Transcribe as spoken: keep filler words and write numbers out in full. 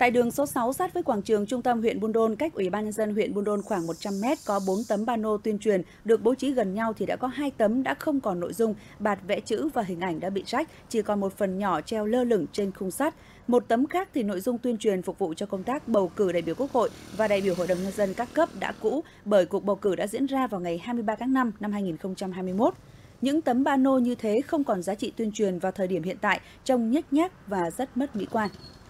Tại đường số sáu sát với quảng trường trung tâm huyện Buôn Đôn, cách Ủy ban nhân dân huyện Buôn Đôn khoảng một trăm mét có bốn tấm pano tuyên truyền được bố trí gần nhau thì đã có hai tấm đã không còn nội dung, bạt vẽ chữ và hình ảnh đã bị rách, chỉ còn một phần nhỏ treo lơ lửng trên khung sắt. Một tấm khác thì nội dung tuyên truyền phục vụ cho công tác bầu cử đại biểu Quốc hội và đại biểu Hội đồng nhân dân các cấp đã cũ bởi cuộc bầu cử đã diễn ra vào ngày hai mươi ba tháng năm năm hai nghìn không trăm hai mươi mốt. Những tấm pano như thế không còn giá trị tuyên truyền vào thời điểm hiện tại, trông nhếch nhác và rất mất mỹ quan.